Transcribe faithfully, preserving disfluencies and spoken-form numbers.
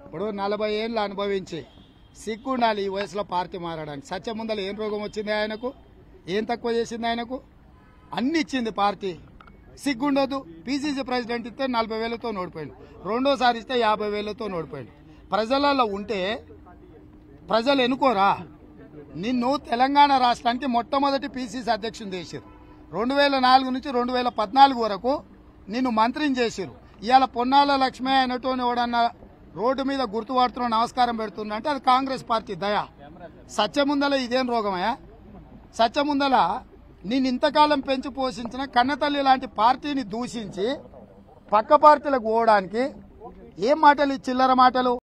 ఇప్పుడు నలభై ఏళ్ళు అనుభవించి సిగ్గుండాలి ఈ వయసులో పార్టీ మారడానికి. సత్యముందల ఏం రోగం వచ్చింది ఆయనకు? ఏం తక్కువ చేసింది ఆయనకు? అన్ని ఇచ్చింది పార్టీ. సిగ్గుండదు. పీసీసీ ప్రెసిడెంట్ ఇస్తే నలభై వేలతో ఓడిపోయాడు, రెండోసారి ఇస్తే యాభై వేలతో ఓడిపోయాడు. ప్రజలలో ఉంటే ప్రజలు ఎన్నుకోరా? నిన్ను తెలంగాణ రాష్ట్రానికి మొట్టమొదటి పీసీసీ అధ్యక్షుని చేశారు. రెండు వేల నాలుగు నుంచి రెండు వేల పద్నాలుగు వరకు నిన్ను మంత్రిని చేశారు. ఇవాళ పొన్నాల లక్ష్మి అయినటువంటి ఎవడన్నా రోడ్డు మీద గుర్తుపడుతున్న నమస్కారం పెడుతున్నా అంటే అది కాంగ్రెస్ పార్టీ దయ. సత్యముందల ఇదేం రోగమయ్యా? సత్యముందల నేను ఇంతకాలం పెంచి పోషించిన కన్నతల్లి లాంటి పార్టీని దూషించి పక్క పార్టీలకు పోవడానికి ఏం మాటలు, చిల్లర మాటలు.